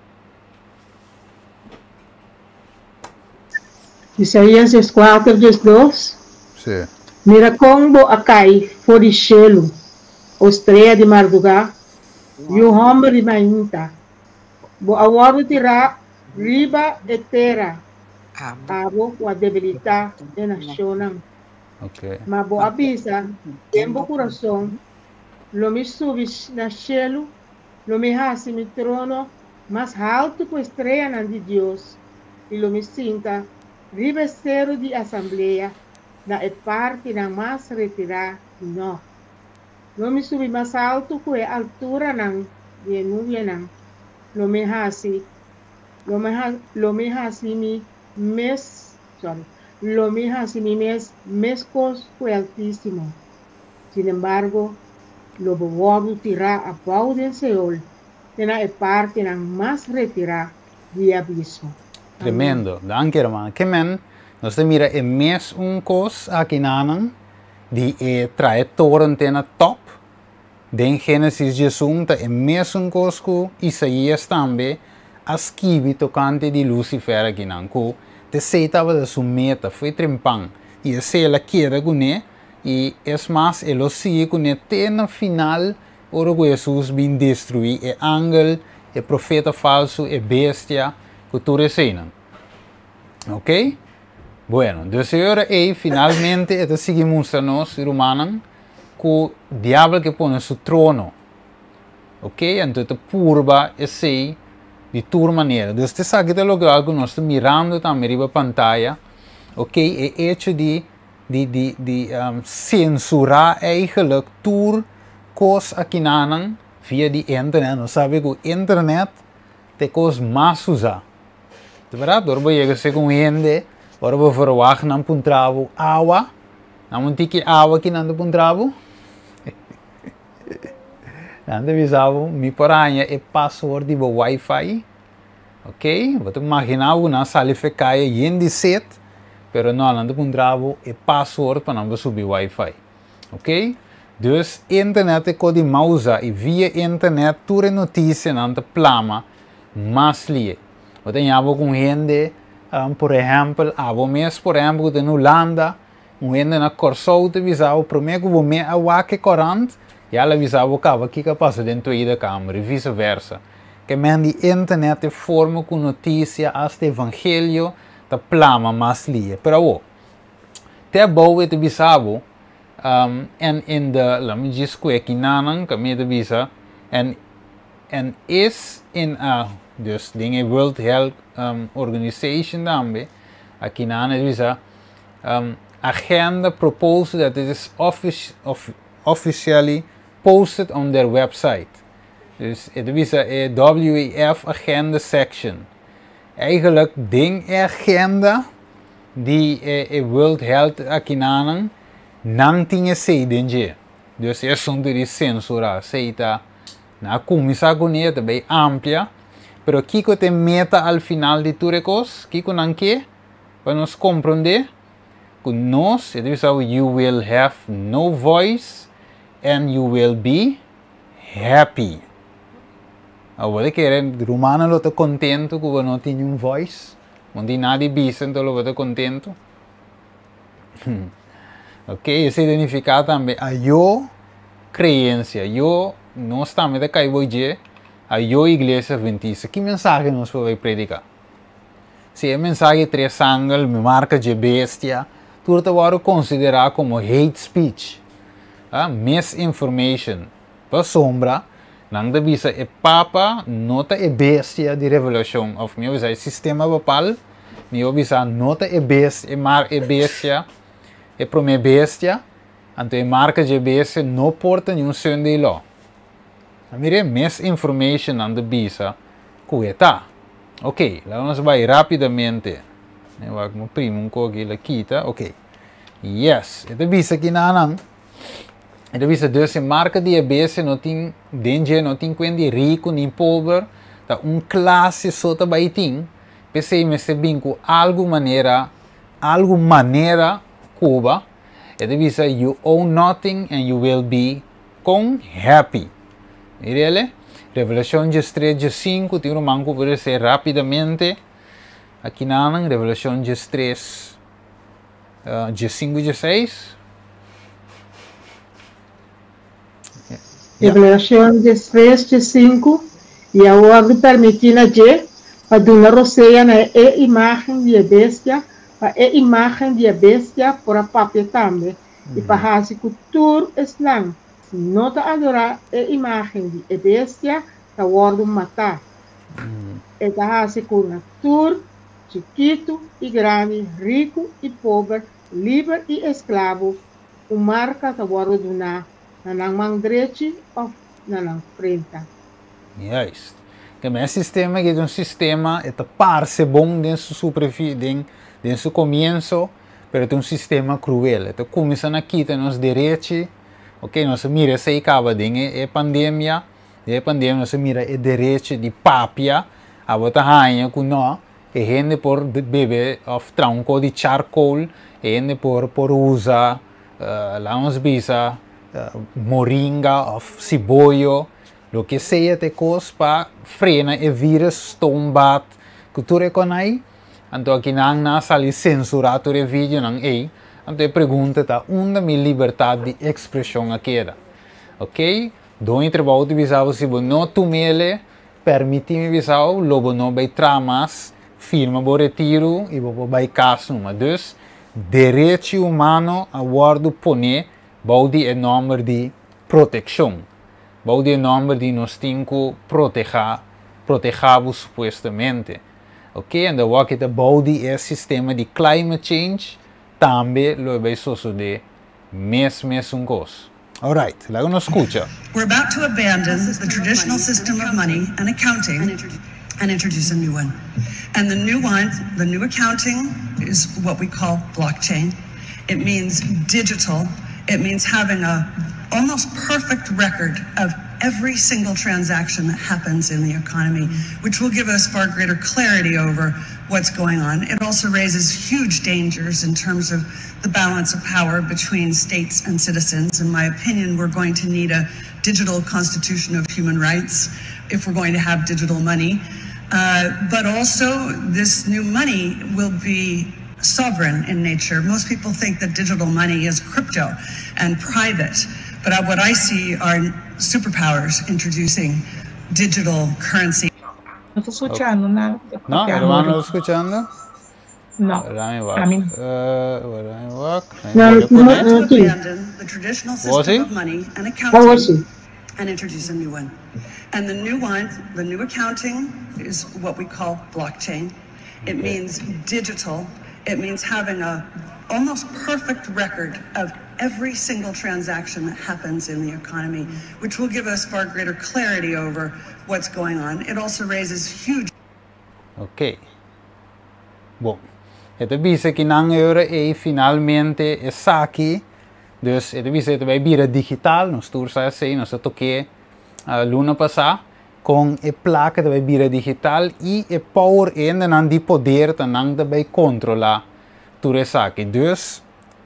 Isaías quatro, dois. Sim. Mira como acai foricelo, ostreia de madrugada, e o homem de mainta. Bo awaro tira riba e terra. Abo com a debilidade da nação. Ok. Mas bo avisa, tempo coração, lo me subis na cielo, lo me hasi mi trono, mais alto que a estrela de Deus, e lo me sinta ribesteiro de assembleia, da é parte da mais retirada, não. Lo me subi mais alto que a altura não, de nuvem não. Lo me hasi, lo me ha, lo me hasi mi mes, sorry, lo me hasi mi mes, mescos que altíssimo. Sin embargo, lo bobo tira a pau del Seol, tena é parte da mais retirada de abismo. Tremendo, danke hermano. Que men, nós te mira é mesmo um cos aqui nanan de e trajetória na top, Den Gênesis Jesus tá é mesmo coisa Isaías também escreve tocante de Lucifer aqui não, que te seitava da sua meta, foi trempang, e esse ela quer com ele, e é mais, ele sigue com ele até no final, ora que Jesus bem destruir, é ángel, é profeta falso, é bestia, que tudo é ok? Bueno, então agora é finalmente, ele sigue mostrando-nos, irmãos, que o diabo que põe no seu trono, ok? Então, a purba é assim, de toda maneira. Então, você sabe que é lugar que nós estamos mirando também na pantalla, ok? É hecho de, de, de, de um, censurar eigenlijk tour coisas aqui na via de internet. Nós sabemos que o internet tem coisas mais usadas. É verdade? Agora vou chegar com gente, agora vou verwachten na puntravo água. Não tem que água aqui na puntravo. Nanti bisa mi poranya e password di wifi, ok? Você imaginar uma sala ficar em de set, pero não nanti pun travo e password para não subir wifi, ok? Dus internet é codi mausa e via internet toda notícia nanti plama mas lie. Você tem abo com gente, um, por exemplo, abo mês por exemplo que no Holanda, um gente na Corsou te bisa o primeiro que vou me awake corante. E ela avisava que aqui que passa dentro da câmara e vice-versa. Que men de internet forma com notícia até evangelho da plama mais lia. Pero o, te bom é te bisabo, um, en in de, lá me diz que aqui nanan, que me te bisa, en en is in a, dus dingen World Health um, Organization também, aqui nanan bisa, um, agenda proposed that it is offic of, officially posted on their website. Dus het is een W E F agenda section. Eigenlijk ding agenda die e World Health aqui não não tinha saído. Dus é assunto de censurar, seita na comissão com ele também ampla, pero Kiko te meta al final de tudo cos, Kiko não quer para nos compreender que nós, it is how you will have no voice and you will be happy. Agora querem romano lo tá contento que você não tem um voice, não tem nada de bisa, então lo tá contento. Ok, esse significa também a eu crença, eu não estamos de cair hoje, a eu igreja adventista. Que mensagem nós vamos predicar? Se é mensagem três ângulos, me marca de bestia, tudo vai considerar como hate speech. Uh, misinformation. Para sombra, não deve ser é papa, nota é bestia de revelação. Of meu é sistema papal, meu bisa nota é bestia, é mar é bestia, é prome bestia, então é marca de bestia não porta nenhum som de lá. A mire misinformation não deve bisa, cueta. Ok, lá nós vai rapidamente. Eu vou primo um pouquinho aqui, tá? Ok. Yes, é deve ser aqui na não. Então, isso é marca de A B C, não tem danger, não tem quando rico nem pobre, tá um classe só também tem. Pensei me se bem com alguma maneira, alguma maneira Cuba. Então, isso you own nothing and you will be com happy. Ele Revelação de três de cinco, tem um manco por ser rapidamente. Aqui na Revelação de três de cinco e de seis. Revelação de três de cinco, e a ordem permitir a G para dar roceia na imagem de bestia, para a imagem de bestia por a papel também, e para fazer cultura islã, não ta adorar a imagem de bestia, a ordem matar. E ta fazer cultura, chiquito e grande, rico e pobre, livre e escravo, o marca a ordem do na nanang mandrete of nanang frente. Yes. Que é sistema que é um sistema é parece bom dentro da superfície, dentro do começo, mas é um sistema cruel. Então começa aqui tem os direitos, ok? Nós mira se acaba de é pandemia, é pandemia nós mira é direito de papia, a bota rainha com nó, é gente por beber of tronco de charcoal, é gente por por usar uh, lá uns bisa uh, moringa of cibollo, lo que sea te cos para frenar e vírus tombat que tu reconai. Então aqui não na sali censurar o vídeo não é. Então pergunta tá onde a minha liberdade de expressão aqui, ok? Doi trabalho de visão se não tu mele permite-me visão lobo não vai tramas firma bo retiro e bo vai caso mas dus direito humano a guardo pone baudi é número de proteção baudi é número de nós tinco proteger protegamos supostamente ok então o que tá baudi é sistema de climate change também lo vai suceder mes mes um coisa. All right, lá nos escuta. We're about to abandon the traditional system of money and accounting and introduce a new one. And the new one, the new accounting is what we call blockchain. It means digital. It means having a almost perfect record of every single transaction that happens in the economy, which will give us far greater clarity over what's going on. It also raises huge dangers in terms of the balance of power between states and citizens. In my opinion, we're going to need a digital constitution of human rights if we're going to have digital money. Uh, but also, this new money will be sovereign in nature. Most people think that digital money is crypto and private, but what I see are superpowers introducing digital currency. Non sto escuchando nada. No, hermano, escuchando? No. I mean, uh, No, We're no, about to no, sí. abandon the traditional Was he? system of money and How was accounting she? and introduce a new one. And the new one, the new accounting is what we call blockchain. It means digital. It means having a almost perfect record of every single transaction that happens in the economy, which will give us far greater clarity over what's going on. It also raises huge. Ok. Bom, het avisa que não era e finalmente está aqui. Dus het avisa que vai vir digital, nós todos assim, nós toquei a luna passada com a placa que vai vir digital e a power ainda não de poder não vai controlar tudo isso aqui. Dus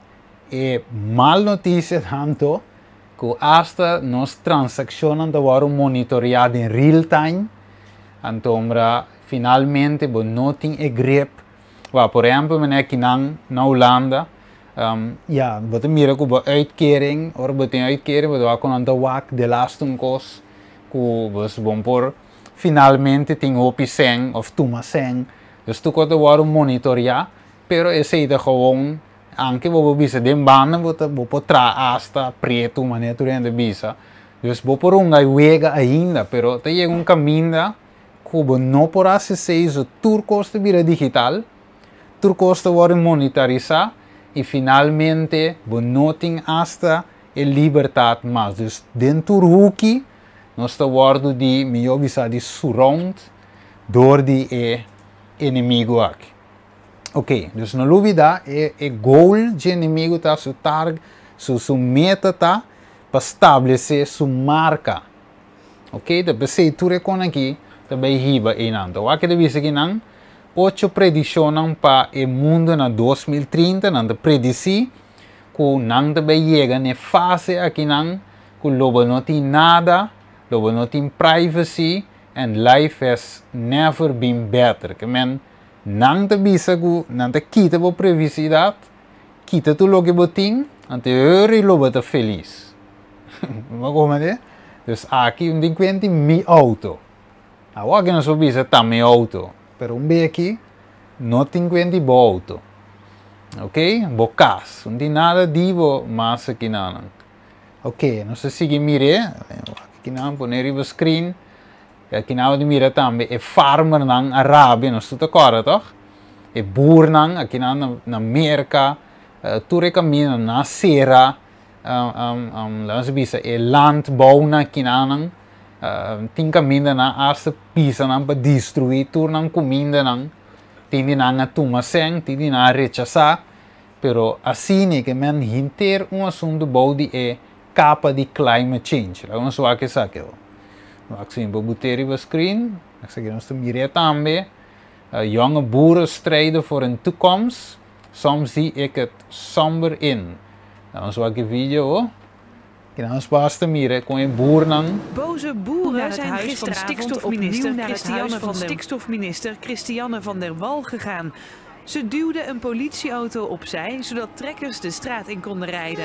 é mal notícia tanto que hasta nós transações agora monitoreadas em real time. Então, finalmente, bo não tem a grip. Well, por exemplo, aqui na Holanda, um, ja, wat een mira ko uitkering, or wat een uitkering, wat we kunnen aan wak de lasten kos, ko was bom por finalmente tem opi seng of tuma seng, dus tu kote waru monitoria, pero esse ida gewoon anche bo bisa den banden bo bo potra hasta preto maneira tu rende bisa, dus bo por un wega ainda, pero te llega un caminho ko bo no por acessar o tur costa vira digital, tur costa waru monitorizar e finalmente bo noting hasta a liberdade mais. Dus dentro do Huki nós estamos guardando de melhor bisa de surround door de e inimigo aqui. Ok, dus não dúvida é é goal de inimigo tá su target, su su meta tá para estabelecer sua marca. Ok, depois se tu recona aqui também riba e não. Então aqui deve ser que não oito predições para o mundo na dois mil e trinta, não predici que não também chega na fase aqui não que lobo não tem nada, lobo não tem privacy, and life has never been better. Que men não te bisa que não te quita a privacidade, quita tu logo que tem, ante ori lobo te feliz. Mas como é? Dus aqui um delinquente mi auto. Agora que não sou bisa tá mi auto. Pero um bem aqui, não tem quanto bo auto. Ok? Bo cas. Não tem nada de bo, mas aqui não. Ok, não sei se mire. Aqui não, poner o screen. Aqui não de mira também. É farmer na Arábia, não estou acorda, toch? É boer na, aqui não na América. Tu recamina na Serra. Um, um, laten we zeggen, é landbouw na aqui não. Uh, tem caminho na asa pisa na para destruir tur na comida na tem na tuma sen tem na rechazar pero assim que men hinter um assunto body é capa de climate change lá vamos ver que sabe Maak zien we boeteren op screen. Ik zeg ons te miren também. Uh, jonge boeren strijden voor een toekomst. Soms zie ik het somber in. Nou, zo een video. Que ons basta mire com een boer dan. Boze boeren naar het zijn huis van stikstofminister naar het Christiane huis van van Stik- stikstofminister Christiane van der Wal gegaan. Ze duwde een politieauto opzij, zodat trekkers de straat in konden rijden.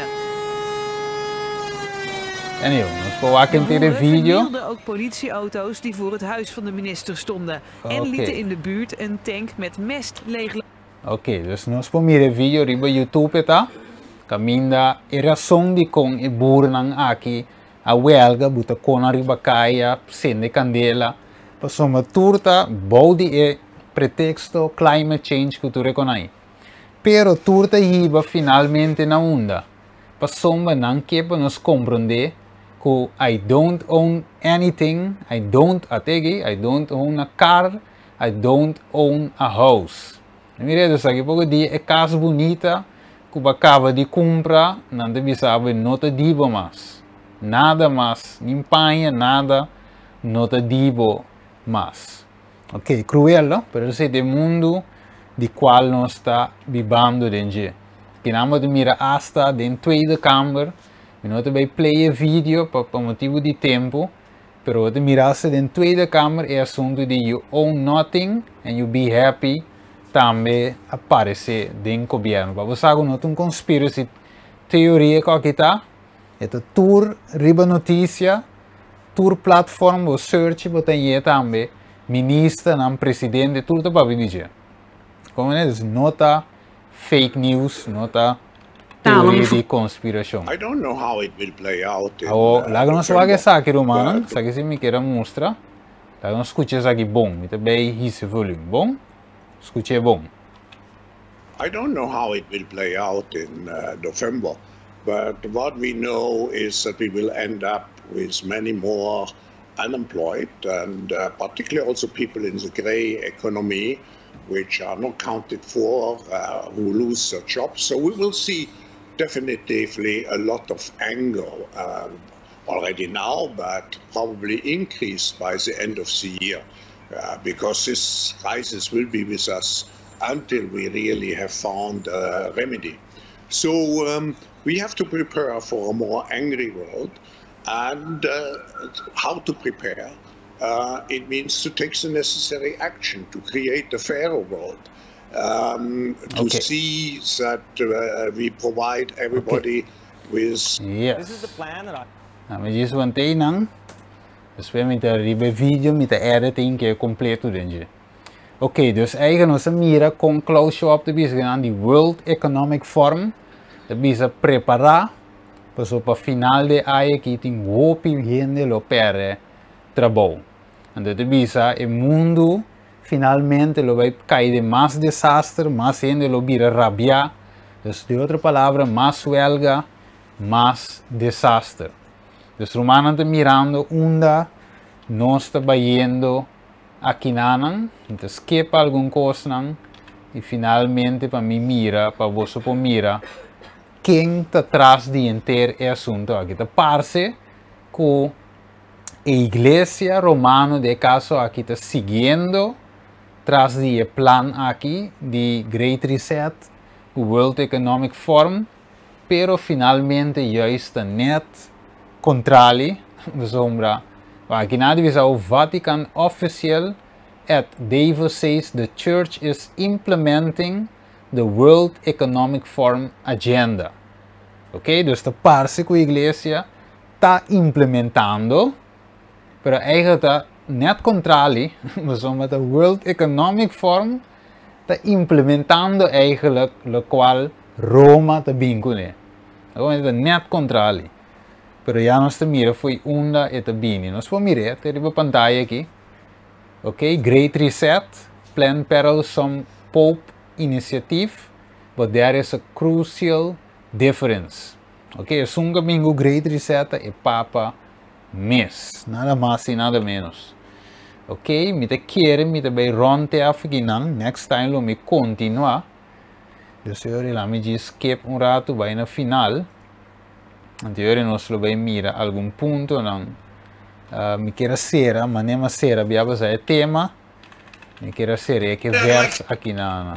En jongens, bewaken De in de boeren video. vernielden ook politieauto's die voor het huis van de minister stonden. En Oké. lieten in de buurt een tank met mest leeg. Oké, okay, dus nós pomire video riba YouTube eta. Caminda e razão de com e burnan aqui a huelga buta kona riba kaya sende candela. Passoma turta body e pretexto climate change que tu reconai. Pero turta hiba finalmente na onda. Passoma não kepa nos compreender que I don't own anything, I don't ategi, I don't own a car, I don't own a house. Mire, dus aqui pouco dia é casa bonita que acaba de comprar, não deve saber nota dibo mais. Nada mais, nem panha, nada, nota dibo mais. Ok, cruel, não? Pero esse é o mundo de qual nós está vivendo dentro. Que não de mira hasta dentro tweede kamer, e não também play a vídeo por motivo de tempo, pero de mirar-se dentro tweede kamer é assunto de you own nothing and you be happy. Também aparece dentro do governo. Para você não tem conspiracy teoria que aqui está. É tour riba notícia, tour plataforma, o search, botar aí também ministro, não presidente, tudo para dizer. Como é isso? Nota fake news, nota teoria de conspiração. I don't know how it will play out. In, Oh, uh, lá que nós November, vamos aqui, Romana, but- sabe se me quer mostrar. Lá nós escutamos aqui bom, muito bem esse volume, bom? Escute bom. I don't know how it will play out in uh, November, but what we know is that we will end up with many more unemployed, and uh, particularly also people in the grey economy, which are not counted for, uh, who lose their jobs. So we will see definitively a lot of anger um, already now, but probably increased by the end of the year. Uh, because this crisis will be with us until we really have found a remedy. So um, we have to prepare for a more angry world, and uh, how to prepare? Uh, it means to take the necessary action to create a fairer world, um, to Okay. see that uh, we provide everybody with Yes. This is the plan that I... Nou, maar je want een nang. Dus we met de video met de editing que é completo dentro. Ok, dus eigenlijk onze mira conclusão op de bezig aan die World Economic Forum. De bezig preparar para o final de ano que tem hopi gente lo perde trabalho. Então de bezig o mundo finalmente lo vai cair de mais desastre, mais gente lo vira rabiar. Dus de outra palavra, mais huelga, mais desastre. Dus Romana está mirando onde nós estamos indo aqui nan, então escapa alguma coisa nan, e finalmente para mim mira, para você para mira, quem está atrás de inteiro é assunto aqui. Está parece que a igreja romana de caso aqui está seguindo atrás de plan aqui de Great Reset, o World Economic Forum, pero finalmente já está net contrali, sombra, aqui nada diz o Vatican official at Dave says the church is implementing the World Economic Forum agenda. Ok, dus de parte que a igreja está implementando, pero eigenlijk está net contrali, sombra the World Economic Forum está implementando eigenlijk lo qual Roma está vincule. Então, net contrali. Pero já nós te mira foi onda e te bini. Nós vamos mirar, tem uma pantalla aqui. Ok, Great Reset, Planned Parenthood Pope Initiative, but there is a crucial difference. Ok, é um domingo Great Reset e Papa mês, nada mais e nada menos. Ok, me te quer, me te vai ronte a figinan, next time lo me continua. Dus eu lá me diz skip um rato, vai na final. Anteriore nós lo vai mira algum ponto não uh, me queira ser, mas nem mais ser, abbiamo già tema, me queira ser é que verso aqui na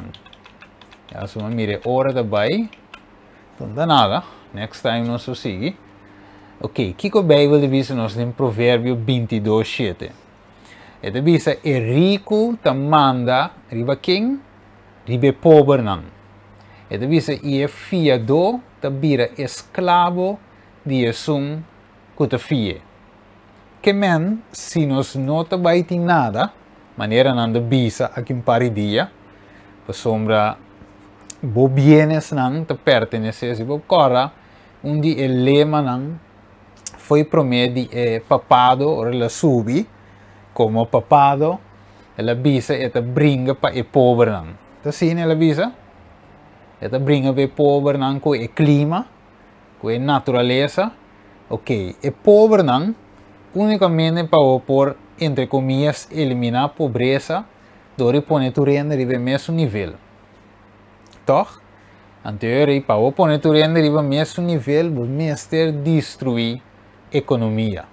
já só mire hora daí, então dá nada, next time nós o sigue, Ok, kiko Bijbel de bisa nós em Provérbio vinte e dois, sete. E de bisa é rico ta manda riba quem? Ribe pobre não. E de bisa é fiador ta bira esclavo de sum kuta fie. Que men, se nós não ta baiting nada, maneira não de bisa aqui um par de dia, pa sombra bo bienes não te pertenece, se bo cora, um dia el lema não foi promedi é papado ou ela subi, como papado, ela bisa eta bringa pa e pobre não. Tá sim ela bisa? Eta bringa pa e pobre não com e clima, com e natureza. Ok, e pobre não, unicamente para por entre comillas eliminar a pobreza, dori pone tu renda ribe mesmo nível. Toch? Anterior para pone tu renda ribe mesmo nível, o mestre destruir economia.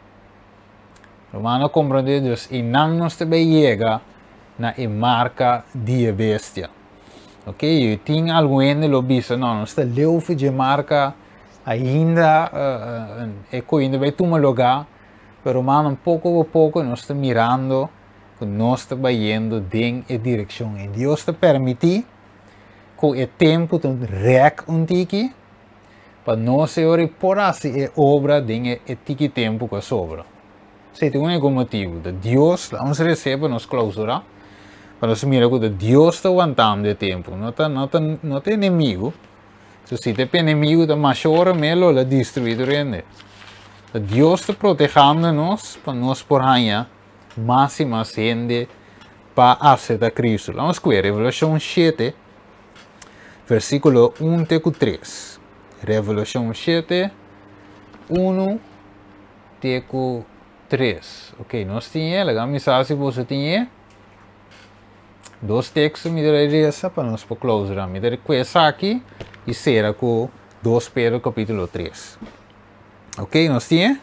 Romano compreende dus e não nos te chega na e marca de bestia. Ok, eu tinha algo ainda lo bisa, não, nós te leu de marca ainda uh, uh, e coindo vai tu lugar, pero mano um pouco a pouco nós estamos mirando, nós estamos indo em a direção e Deus te permite que o tempo te rec um tiki para nós ora por assim é obra de e tiki tempo que sobra. Se tem um único motivo, de Deus vamos receber nos clausura, para nós mirar que Deus está aguentando de tempo, não tá não tá não tem inimigo. So, se tem inimigo, da maior melo la destruído rende. Deus está protegendo nós para nós por ganhar mais e mais gente para aceitar Cristo. Vamos ver, Revelação sete, versículo um até três. Revelação sete, um até três. Ok, nós tínhamos, a mensagem você tinha dois textos, me darei essa para nós para close. Me darei essa aqui e será com dois Pedro capítulo três. Ok, nós tínhamos?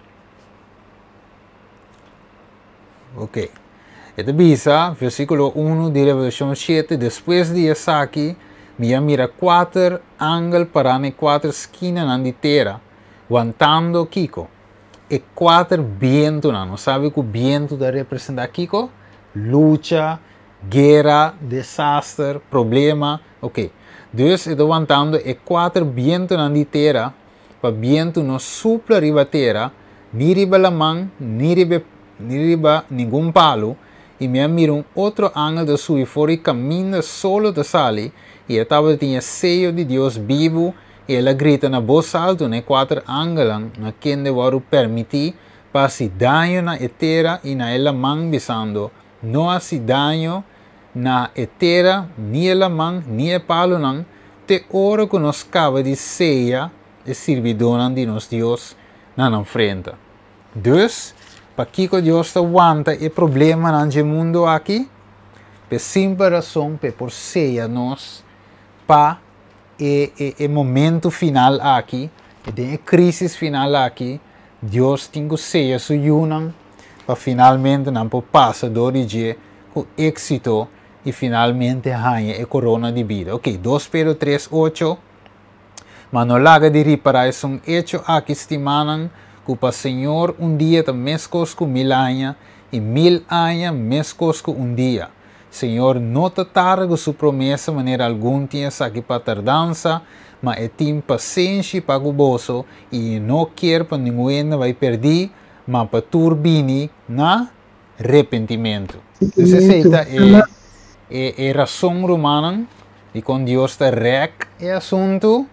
Ok. Então, bisa, versículo um de Revelação sete, depois de essa aqui, me mira quatro ángeles para em quatro esquinas na terra, aguantando Kiko. E quatro vientos, não sabe que o vento está representando Kiko? Luta, guerra, desastre, problema, ok. Deus está aguantando e quatro vientos na terra, para vento não supla riba terra, ni riba la mão, ni riba, ni riba nenhum palo, e me mira um outro ángel de sui fora e caminha solo de sali, e estava tinha seio de Deus vivo, e ela grita na voz alta, né, quatro ángeles, na quem devoru permitir, para se danho na terra e na ela mão bisando, não há se danho na terra, ni ela mão, ni a palo não, te ora que nos cava de ceia, e servidor de nos Deus na frente. Dus, para que Deus aguanta o problema no mundo aqui, por simples razão, por ceia nós, para o momento final aqui, e a crise final aqui, Deus tem que ceia su yunan, para finalmente não passar do dia com êxito e finalmente ganhar a corona de vida. Ok, dois Pedro três, oito. Mas no laga de reparar é um hecho aqui estimaram que o Senhor um dia está mais cosco mil anos e mil anos mais cosco um dia. Senhor não está tarde sua promessa maneira algum tinha aqui para tardança, mas é tem paciência para o bolso e não quer para ninguém vai perder, mas para turbini na arrependimento. Essa é é é razão romana e com Deus está rec é assunto.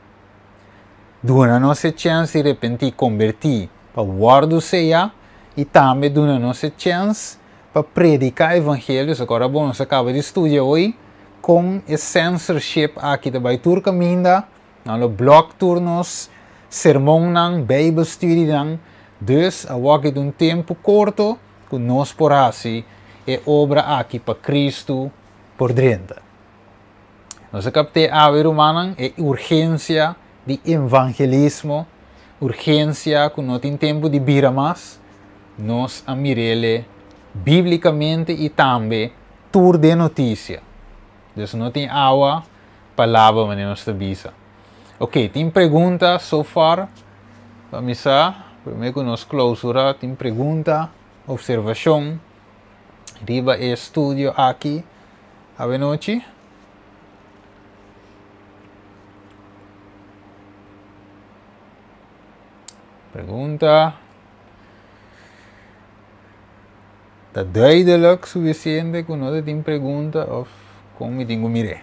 Duna nossa chance de repente convertir para guardar ceia e também duna nossa chance para predicar o evangelho. Agora bom, nós acaba de estudar hoje com a censorship aqui da Baitur Caminda, no blog turnos, sermão não, Bible study não, dus a aqui de um tempo curto que nós por assim é obra aqui para Cristo por dentro. Nós captei a ver humana é urgência de evangelismo, urgência que não tem tempo de vir mais, nós amirele biblicamente e também tour de notícia. Então não tem água, palavra, mas nós te bisa. Ok, tem pergunta so far? Vamos a, primeiro que nós clausura, tem pergunta, observação, riba é estúdio aqui, a noite. Pergunta. Está duidelijk suficiente que nós tem pergunta of como me tenho mire.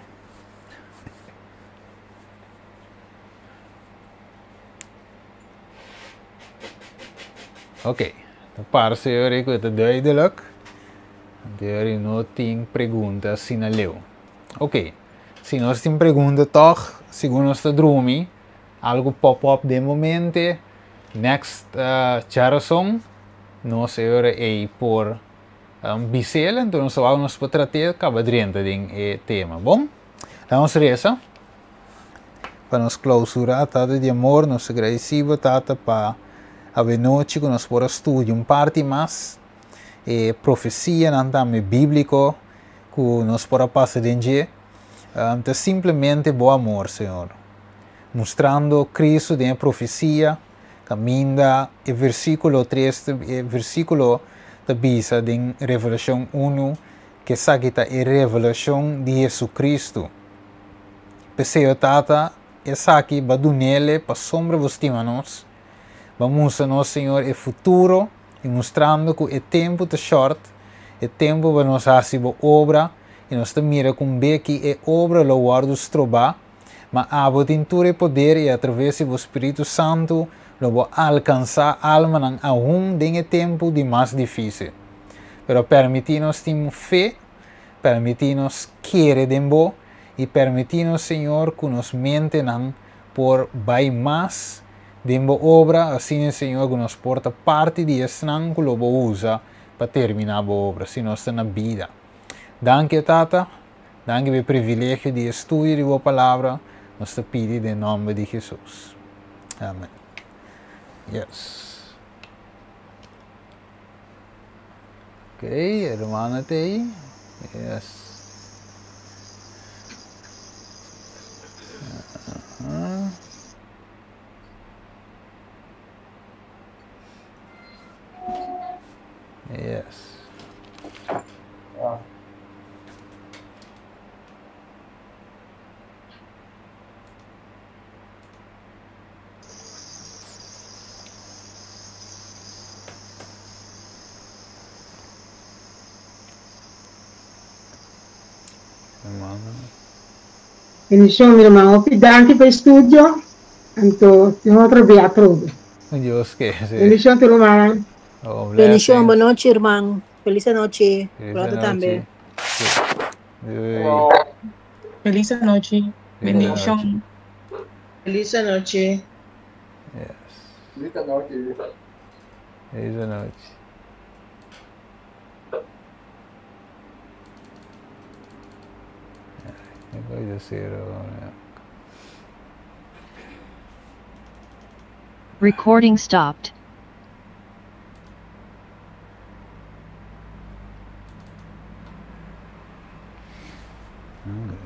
Ok, então parece eu que está duidelijk. Então não tem pergunta assim na leu. Ok, se nós tem pergunta toch, segundo nós está dormindo, algo pop-up de momento, next uh, charação, nós agora é por um, bicela, então nós vamos para tratar acaba dentro do tema, bom? Vamos reza, para nos clausurar, tata de amor, nós agradecemos, tata, para a noite que nós podemos estudar um parte mais, e profecia, não também bíblico, que nós podemos passar dentro, um, então simplesmente bom amor, Senhor, mostrando Cristo dentro da profecia, caminha e versículo três, e versículo da Bíblia em Revelação um, que sabe que é a revelação de Jesus Cristo. Pessoa tata, essa aqui vai do nele para sombra vos timanos, vamos mostrar nosso Senhor o futuro e mostrando que o tempo está short, o tempo para nós fazer a obra e nós mira com bem que a obra lo guardo trobar, mas a botintura e poder e através do Espírito Santo lo vou alcançar alma nang aún em tempo de mais difícil. Pero permitir-nos ter fé, permitir-nos querer dembo e permitir-nos, Senhor, que nos mente nang por vai mais dembo obra, assim, Senhor, que nos porta parte de esse nang que lo usa para terminar a obra, se nós na vida. Danke, Tata, danke pelo privilégio de estudar a tua palavra, nós te pedimos em nome de Jesus. Amém. Yes. Okay, hermana Tei. Yes. Uh-huh. Yes. Ah. Benissimo, mio irmão. Danke per il studio. Anto, ti ho trovato. Deus que. Benissimo, tudo mais. Oh, Bendición, boa noite, irmão. Feliz noite. Feliz Para tu noite. também. Feliz noite. Bendición. Feliz noche. Yes. Feliz noite. Feliz noite. Coisa zero. Recording stopped. Okay.